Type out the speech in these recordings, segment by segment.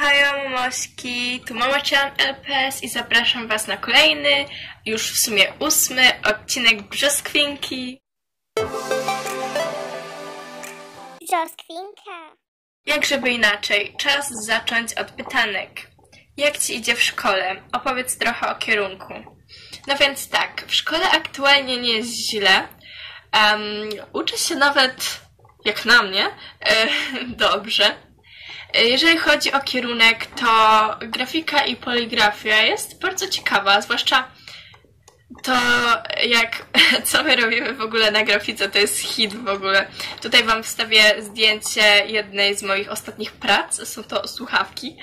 Ohajo Momośki, tu Momo-chan LPS i zapraszam Was na kolejny, już w sumie 8. odcinek Brzoskwinki. Brzoskwinka. Jak żeby inaczej, czas zacząć od pytanek. Jak Ci idzie w szkole? Opowiedz trochę o kierunku. No więc tak, w szkole aktualnie nie jest źle. Uczę się nawet, jak na mnie, dobrze. Jeżeli chodzi o kierunek, to grafika i poligrafia jest bardzo ciekawa, zwłaszcza to co my robimy w ogóle na grafice, to jest hit w ogóle. Tutaj Wam wstawię zdjęcie jednej z moich ostatnich prac, są to słuchawki.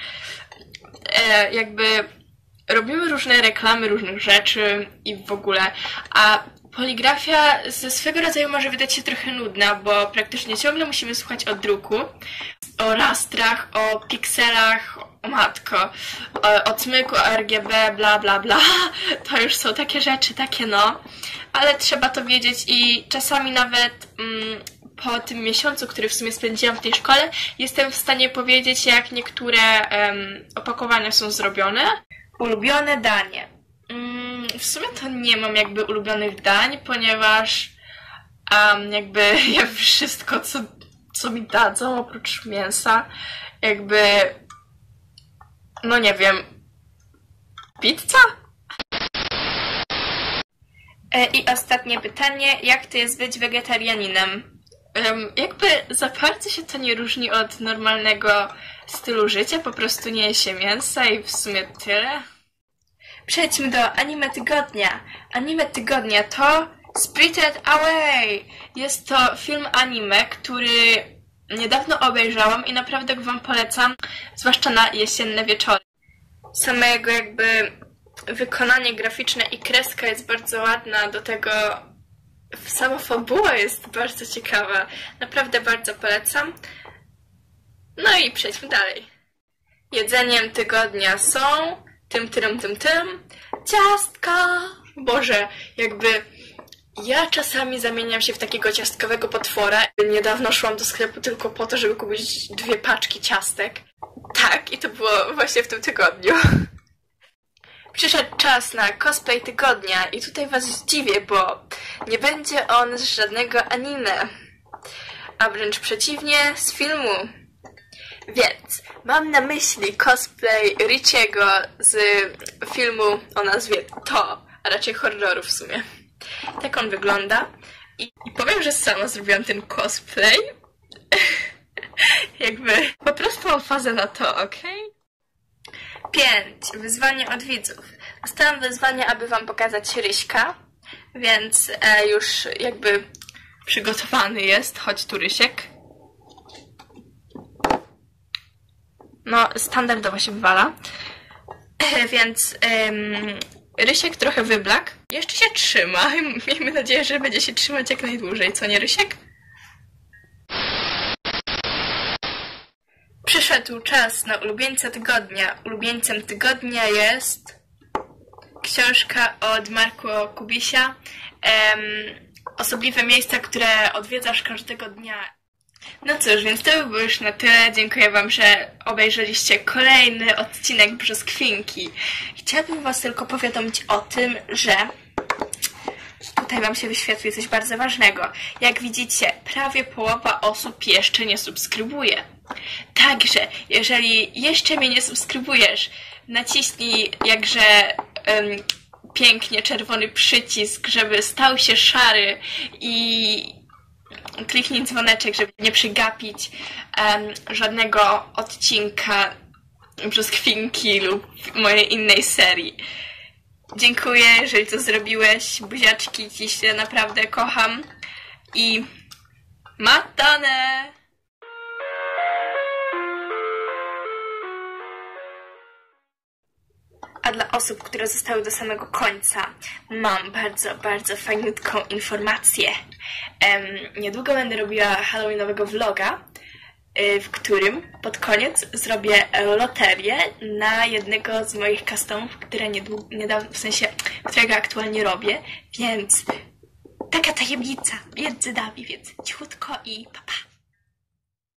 Robimy różne reklamy, różnych rzeczy i w ogóle, a poligrafia ze swego rodzaju może wydać się trochę nudna, bo praktycznie ciągle musimy słuchać o druku, o rastrach, o pikselach, o matko, o cmyku, o RGB, bla bla bla. To już są takie rzeczy, takie no. Ale trzeba to wiedzieć i czasami nawet po tym miesiącu, który w sumie spędziłam w tej szkole, jestem w stanie powiedzieć, jak niektóre opakowania są zrobione. Ulubione danie. W sumie to nie mam jakby ulubionych dań, ponieważ jem wszystko, co mi dadzą, oprócz mięsa. No nie wiem, pizza? I ostatnie pytanie, jak to jest być wegetarianinem? Za bardzo się to nie różni od normalnego stylu życia, po prostu nie je się mięsa i w sumie tyle. Przejdźmy do anime tygodnia. Anime tygodnia to Spirited Away! Jest to film anime, który niedawno obejrzałam i naprawdę go Wam polecam, zwłaszcza na jesienne wieczory. Same jego wykonanie graficzne i kreska jest bardzo ładna, do tego sama fabuła jest bardzo ciekawa. Naprawdę bardzo polecam. No i przejdźmy dalej. Jedzeniem tygodnia są tym, ciastka! Boże, ja czasami zamieniam się w takiego ciastkowego potwora. Niedawno szłam do sklepu tylko po to, żeby kupić 2 paczki ciastek. Tak, i to było właśnie w tym tygodniu. Przyszedł czas na cosplay tygodnia i tutaj Was zdziwię, bo nie będzie on z żadnego anime, a wręcz przeciwnie, z filmu. Więc mam na myśli cosplay Richiego z filmu o nazwie To, a raczej horroru w sumie. Tak on wygląda. I powiem, że sama zrobiłam ten cosplay. Po prostu mam fazę na to, okej? 5. Wyzwanie od widzów. Dostałam wyzwanie, aby Wam pokazać Ryśka, więc już przygotowany jest. Chodź tu, Rysiek. No, standardowo się wywala. Więc Rysiek trochę wyblakł. Jeszcze się trzyma. Miejmy nadzieję, że będzie się trzymać jak najdłużej. Co nie, Rysiek? Przyszedł czas na ulubieńca tygodnia. Ulubieńcem tygodnia jest książka od Marco Kubisia. Osobliwe miejsca, które odwiedzasz każdego dnia. No cóż, więc to by było już na tyle. Dziękuję Wam, że obejrzeliście kolejny odcinek Brzoskwinki. Chciałabym Was tylko powiadomić o tym, że tutaj Wam się wyświetli coś bardzo ważnego. Jak widzicie, prawie połowa osób jeszcze nie subskrybuje. Także, jeżeli jeszcze mnie nie subskrybujesz, naciśnij pięknie czerwony przycisk, żeby stał się szary i kliknij dzwoneczek, żeby nie przegapić żadnego odcinka Brzoskwinki lub mojej innej serii. Dziękuję, jeżeli to zrobiłeś. Buziaczki, Ci się naprawdę kocham. I matane! A dla osób, które zostały do samego końca, mam bardzo, bardzo fajniutką informację. Niedługo będę robiła halloweenowego vloga, w którym pod koniec zrobię loterię na jednego z moich customów, którego aktualnie robię, więc taka tajemnica między nami, więc cichutko i pa.